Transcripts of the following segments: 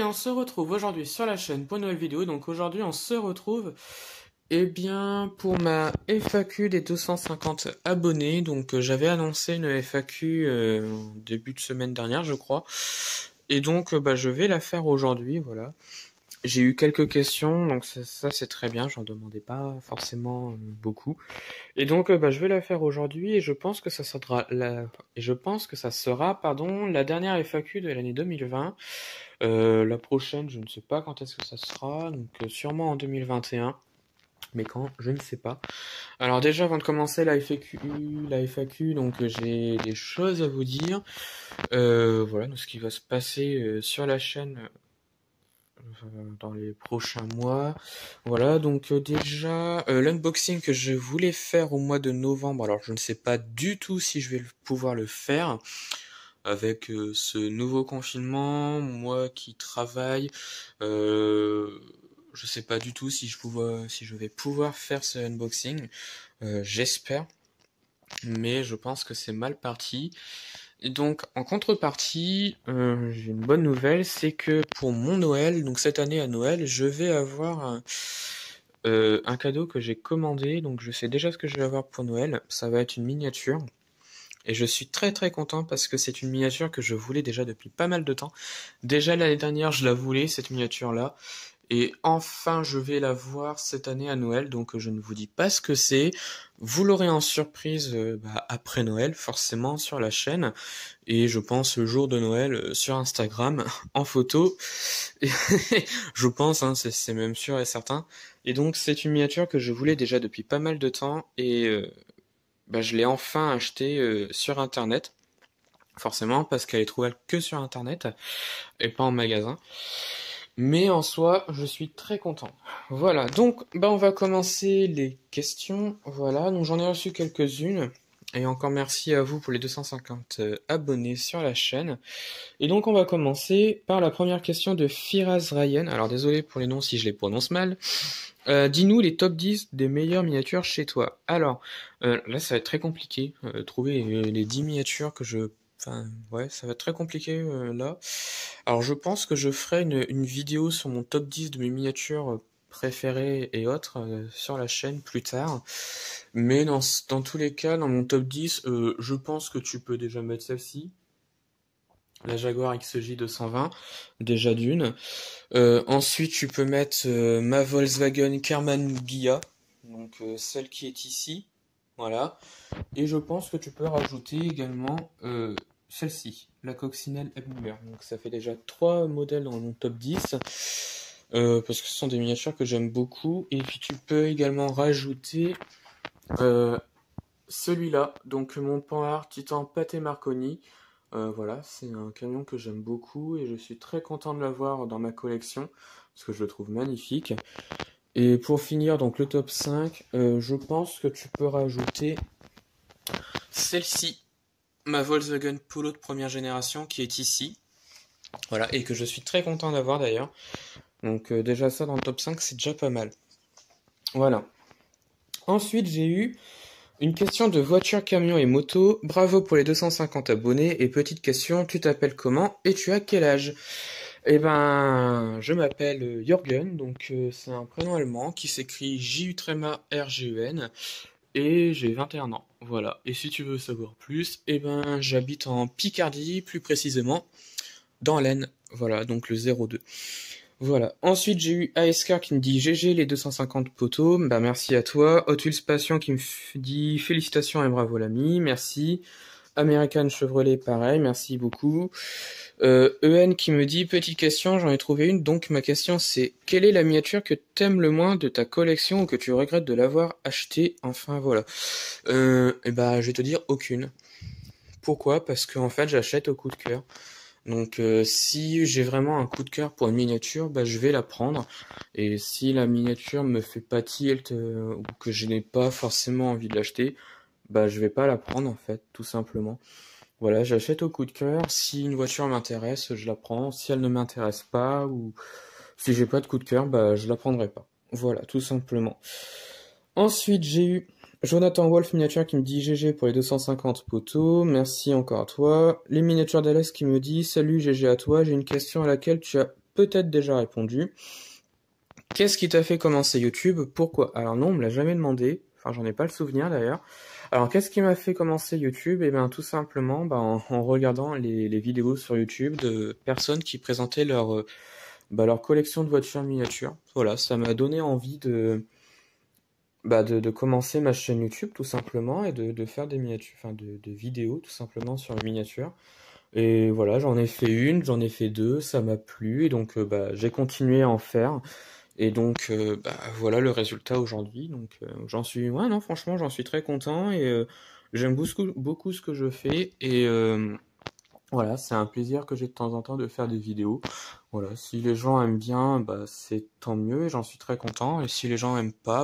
on se retrouve aujourd'hui sur la chaîne pour une nouvelle vidéo. Donc aujourd'hui on se retrouve pour ma FAQ des 250 abonnés. Donc j'avais annoncé une FAQ en début de semaine dernière je crois. Et donc je vais la faire aujourd'hui, voilà. J'ai eu quelques questions, donc ça c'est très bien, j'en demandais pas forcément beaucoup. Et donc je vais la faire aujourd'hui et je pense que ça sera la dernière FAQ de l'année 2020. La prochaine, je ne sais pas quand est-ce que ça sera, donc sûrement en 2021. Mais quand, je ne sais pas. Alors déjà, avant de commencer la FAQ, donc j'ai des choses à vous dire. Voilà, donc ce qui va se passer sur la chaîne dans les prochains mois. Voilà, donc déjà, l'unboxing que je voulais faire au mois de novembre, alors je ne sais pas du tout si je vais pouvoir le faire avec ce nouveau confinement, moi qui travaille, je sais pas du tout si je vais pouvoir faire ce unboxing. J'espère, mais je pense que c'est mal parti. Et donc, en contrepartie, j'ai une bonne nouvelle, c'est que pour mon Noël, donc cette année à Noël, je vais avoir un cadeau que j'ai commandé. Donc, je sais déjà ce que je vais avoir pour Noël. Ça va être une miniature. Et je suis très très content parce que c'est une miniature que je voulais déjà depuis pas mal de temps. Déjà l'année dernière, je la voulais, cette miniature-là. Et enfin, je vais la voir cette année à Noël, donc je ne vous dis pas ce que c'est. Vous l'aurez en surprise après Noël, forcément, sur la chaîne. Et je pense le jour de Noël sur Instagram, en photo. Et je pense, hein, c'est même sûr et certain. Et donc, c'est une miniature que je voulais déjà depuis pas mal de temps. Et je l'ai enfin acheté sur Internet. Forcément, parce qu'elle est trouvable que sur Internet et pas en magasin. Mais en soi, je suis très content. Voilà, donc on va commencer les questions. Voilà, donc j'en ai reçu quelques-unes. Et encore merci à vous pour les 250 abonnés sur la chaîne. Et donc on va commencer par la première question de Firaz Ryan. Alors désolé pour les noms si je les prononce mal. Dis-nous les top 10 des meilleures miniatures chez toi. Alors, là ça va être très compliqué. Trouver les 10 miniatures que je... Enfin, ouais, ça va être très compliqué là. Alors je pense que je ferai une vidéo sur mon top 10 de mes miniatures préférées et autres sur la chaîne plus tard. Mais dans tous les cas, dans mon top 10, je pense que tu peux déjà mettre celle-ci. La Jaguar XJ 220, déjà d'une. Ensuite, tu peux mettre ma Volkswagen Karmann Ghia, donc celle qui est ici. Voilà. Et je pense que tu peux rajouter également celle-ci, la Coccinelle Ebmuller. Donc ça fait déjà 3 modèles dans mon top 10. Parce que ce sont des miniatures que j'aime beaucoup. Et puis tu peux également rajouter celui-là, donc mon Panhard Titan Pathé Marconi. Voilà, c'est un camion que j'aime beaucoup et je suis très content de l'avoir dans ma collection parce que je le trouve magnifique. Et pour finir, donc le top 5, je pense que tu peux rajouter celle-ci, ma Volkswagen Polo de première génération qui est ici. Voilà, et que je suis très content d'avoir d'ailleurs. Donc déjà ça dans le top 5, c'est déjà pas mal. Voilà. Ensuite, j'ai eu une question de voiture, camion et moto. Bravo pour les 250 abonnés. Et petite question, tu t'appelles comment et tu as quel âge? Eh ben, je m'appelle Jürgen, donc c'est un prénom allemand qui s'écrit J-U-R-G-E-N et j'ai 21 ans. Voilà. Et si tu veux savoir plus, eh ben, j'habite en Picardie, plus précisément dans l'Aisne. Voilà, donc le 02. Voilà. Ensuite, j'ai eu ASK qui me dit GG les 250 poteaux. Bah, merci à toi. Hot Wheels Passion qui me dit félicitations et bravo l'ami. Merci. American Chevrolet, pareil. Merci beaucoup. EN qui me dit petite question, j'en ai trouvé une. Donc, ma question c'est quelle est la miniature que t'aimes le moins de ta collection ou que tu regrettes de l'avoir achetée? Enfin, voilà. Et bah, je vais te dire aucune. Pourquoi? Parce qu'en fait, j'achète au coup de cœur. Donc si j'ai vraiment un coup de cœur pour une miniature, je vais la prendre. Et si la miniature me fait pas tilt ou que je n'ai pas forcément envie de l'acheter, je vais pas la prendre en fait, tout simplement. Voilà, j'achète au coup de cœur. Si une voiture m'intéresse, je la prends. Si elle ne m'intéresse pas ou si j'ai pas de coup de cœur, je la prendrai pas. Voilà, tout simplement. Ensuite, j'ai eu Jonathan Wolf miniature qui me dit GG pour les 250 poteaux, merci encore à toi. Les miniatures d'Alès qui me dit salut GG à toi, j'ai une question à laquelle tu as peut-être déjà répondu. Qu'est-ce qui t'a fait commencer YouTube? Pourquoi? Alors non, on me l'a jamais demandé. Enfin, j'en ai pas le souvenir d'ailleurs. Alors, qu'est-ce qui m'a fait commencer YouTube? Eh bien, tout simplement, en regardant les vidéos sur YouTube de personnes qui présentaient leur collection de voitures miniatures. Voilà, ça m'a donné envie de commencer ma chaîne YouTube, tout simplement, et de faire des miniatures, enfin, de vidéos, tout simplement, sur les miniatures. Et voilà, j'en ai fait une, j'en ai fait deux, ça m'a plu, et donc, j'ai continué à en faire. Et donc, voilà le résultat aujourd'hui. Donc, ouais, non, franchement, j'en suis très content et j'aime beaucoup ce que je fais. Et voilà, c'est un plaisir que j'ai de temps en temps de faire des vidéos. Voilà, si les gens aiment bien, c'est tant mieux et j'en suis très content. Et si les gens aiment pas,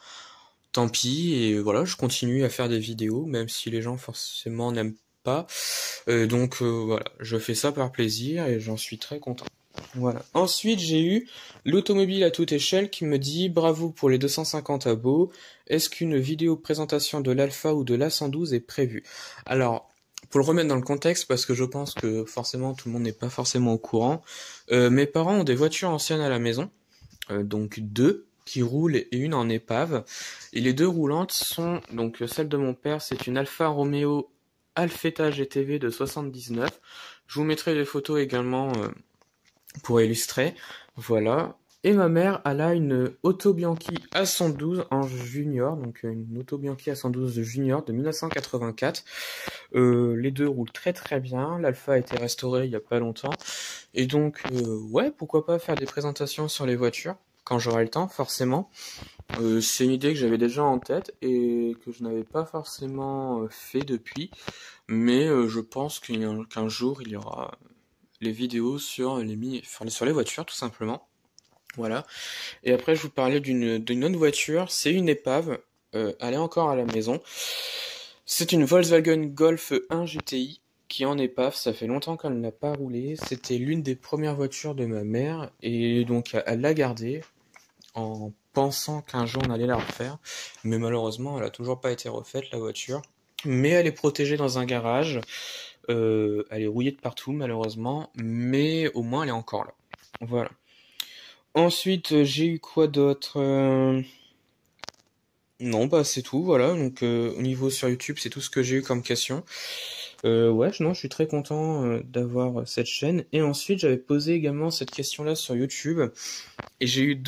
tant pis. Et voilà, je continue à faire des vidéos, même si les gens forcément n'aiment pas. Donc, voilà, je fais ça par plaisir et j'en suis très content. Voilà. Ensuite, j'ai eu l'automobile à toute échelle qui me dit bravo pour les 250 abos. Est-ce qu'une vidéo présentation de l'Alpha ou de l'A112 est prévue? Alors, pour le remettre dans le contexte, parce que je pense que forcément tout le monde n'est pas forcément au courant, mes parents ont des voitures anciennes à la maison, donc deux qui roulent et une en épave. Et les deux roulantes sont, donc celle de mon père, c'est une Alfa Romeo Alfetta GTV de 79. Je vous mettrai les photos également pour illustrer, voilà. Et ma mère, elle a une Auto Bianchi A112 en junior, donc une Auto Bianchi A112 junior de 1984. Les deux roulent très très bien, l'Alpha a été restauré il y a pas longtemps. Et donc, ouais, pourquoi pas faire des présentations sur les voitures, quand j'aurai le temps, forcément. C'est une idée que j'avais déjà en tête et que je n'avais pas forcément fait depuis. Mais je pense qu'un jour, il y aura les vidéos sur les voitures, tout simplement. Voilà. Et après, je vous parlais d'une autre voiture. C'est une épave. Elle est encore à la maison. C'est une Volkswagen Golf 1 GTI qui est en épave. Ça fait longtemps qu'elle n'a pas roulé. C'était l'une des premières voitures de ma mère. Et donc, elle l'a gardée en pensant qu'un jour on allait la refaire. Mais malheureusement, elle a toujours pas été refaite, la voiture. Mais elle est protégée dans un garage. Elle est rouillée de partout malheureusement, mais au moins elle est encore là. Voilà. Ensuite, j'ai eu quoi d'autre? Non, c'est tout, voilà. Donc au niveau sur YouTube, c'est tout ce que j'ai eu comme question. Ouais, non, je suis très content d'avoir cette chaîne. Et ensuite, j'avais posé également cette question-là sur YouTube. Et j'ai eu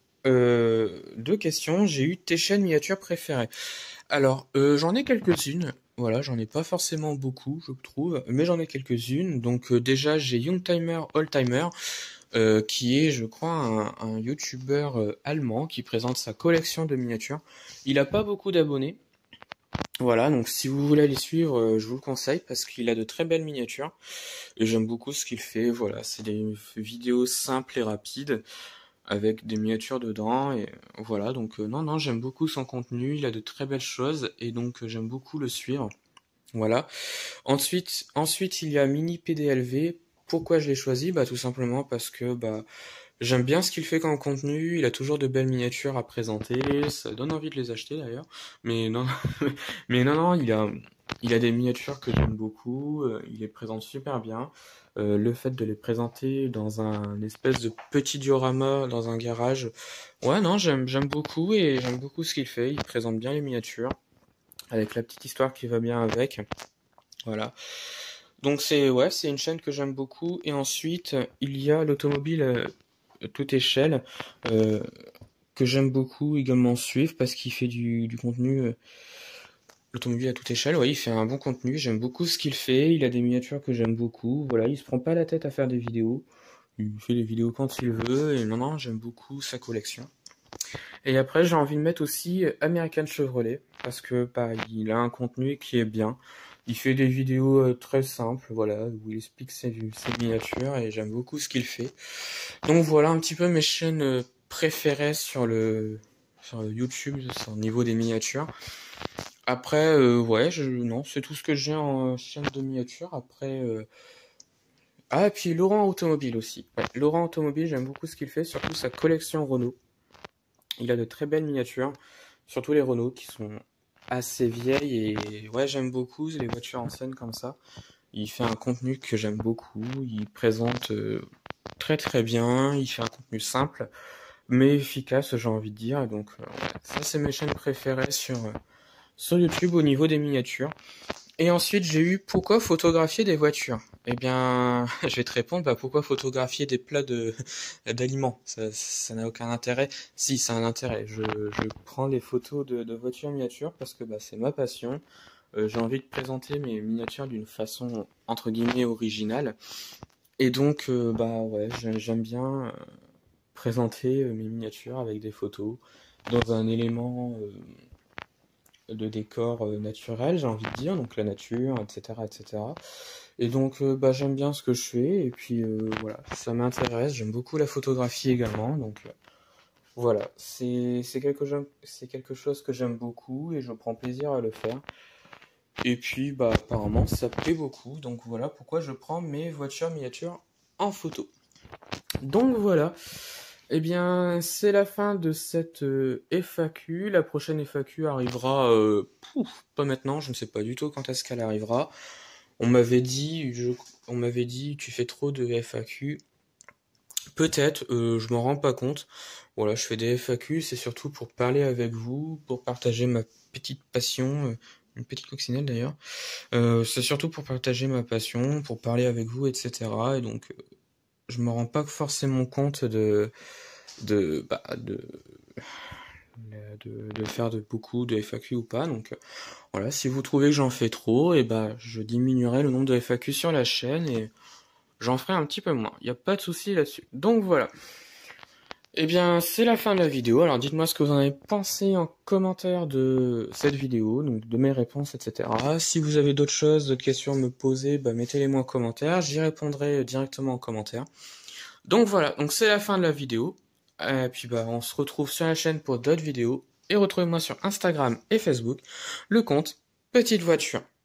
deux questions. J'ai eu tes chaînes miniatures préférées. Alors, j'en ai quelques-unes. Voilà, j'en ai pas forcément beaucoup, je trouve, mais j'en ai quelques-unes. Donc déjà, j'ai Youngtimer Oldtimer, qui est, je crois, un YouTuber allemand qui présente sa collection de miniatures. Il a pas beaucoup d'abonnés. Voilà, donc si vous voulez aller suivre, je vous le conseille parce qu'il a de très belles miniatures et j'aime beaucoup ce qu'il fait. Voilà, c'est des vidéos simples et rapides avec des miniatures dedans et voilà, donc non, j'aime beaucoup son contenu, il a de très belles choses et donc j'aime beaucoup le suivre. Voilà. Ensuite il y a Mini PDLV. Pourquoi je l'ai choisi? Tout simplement parce que j'aime bien ce qu'il fait comme contenu, il a toujours de belles miniatures à présenter, ça donne envie de les acheter d'ailleurs. Mais non, non, il a des miniatures que j'aime beaucoup, il les présente super bien. Le fait de les présenter dans un espèce de petit diorama dans un garage, ouais, non, j'aime beaucoup et j'aime beaucoup ce qu'il fait. Il présente bien les miniatures avec la petite histoire qui va bien avec. Voilà. Donc c'est une chaîne que j'aime beaucoup. Et ensuite, il y a l'automobile toute échelle euh, que j'aime beaucoup également suivre parce qu'il fait du contenu. L'automobile à toute échelle, ouais, il fait un bon contenu, j'aime beaucoup ce qu'il fait, il a des miniatures que j'aime beaucoup, voilà, il se prend pas la tête à faire des vidéos, il fait des vidéos quand il veut, et non, j'aime beaucoup sa collection. Et après, j'ai envie de mettre aussi American Chevrolet, parce que pareil, il a un contenu qui est bien, il fait des vidéos très simples, voilà, où il explique ses miniatures, et j'aime beaucoup ce qu'il fait. Donc voilà un petit peu mes chaînes préférées sur le YouTube, sur le niveau des miniatures. Après, ouais, non, c'est tout ce que j'ai en chaîne de miniature. Après, ah, et puis Laurent Automobile aussi. Ouais, Laurent Automobile, j'aime beaucoup ce qu'il fait, surtout sa collection Renault. Il a de très belles miniatures, surtout les Renault qui sont assez vieilles et ouais, j'aime beaucoup les voitures anciennes comme ça. Il fait un contenu que j'aime beaucoup. Il présente très bien, il fait un contenu simple, mais efficace, j'ai envie de dire. Et donc, voilà. Ça, c'est mes chaînes préférées sur YouTube au niveau des miniatures. Et ensuite, j'ai eu pourquoi photographier des voitures? Eh bien, je vais te répondre, bah, pourquoi photographier des plats d'aliments? Ça n'a aucun intérêt. Si, ça a un intérêt. Je prends les photos de voitures miniatures parce que bah, c'est ma passion. J'ai envie de présenter mes miniatures d'une façon entre guillemets originale. Et donc, bah ouais, j'aime bien présenter mes miniatures avec des photos dans un élément de décor naturel, j'ai envie de dire, donc la nature, etc., etc. Et donc, bah, j'aime bien ce que je fais, et puis voilà, ça m'intéresse, j'aime beaucoup la photographie également, donc voilà, c'est quelque chose que j'aime beaucoup, et je prends plaisir à le faire. Et puis, bah, apparemment, ça plaît beaucoup, donc voilà pourquoi je prends mes voitures miniatures en photo. Donc voilà, eh bien, c'est la fin de cette FAQ. La prochaine FAQ arrivera, pas maintenant, je ne sais pas du tout quand est-ce qu'elle arrivera. On m'avait dit, tu fais trop de FAQ. Peut-être, je m'en rends pas compte. Voilà, je fais des FAQ, c'est surtout pour parler avec vous, pour partager ma petite passion, une petite coccinelle d'ailleurs. C'est surtout pour partager ma passion, pour parler avec vous, etc. Et donc, je me rends pas forcément compte bah, de faire beaucoup de FAQ ou pas. Donc voilà, si vous trouvez que j'en fais trop, et bah je diminuerai le nombre de FAQ sur la chaîne et j'en ferai un petit peu moins. Il n'y a pas de souci là-dessus. Donc voilà. Eh bien, c'est la fin de la vidéo. Alors dites-moi ce que vous en avez pensé en commentaire de cette vidéo, donc de mes réponses, etc. Si vous avez d'autres choses, d'autres questions à me poser, bah mettez-les moi en commentaire. J'y répondrai directement en commentaire. Donc voilà, donc c'est la fin de la vidéo. Et puis bah on se retrouve sur la chaîne pour d'autres vidéos. Et retrouvez-moi sur Instagram et Facebook, le compte Petite Voiture.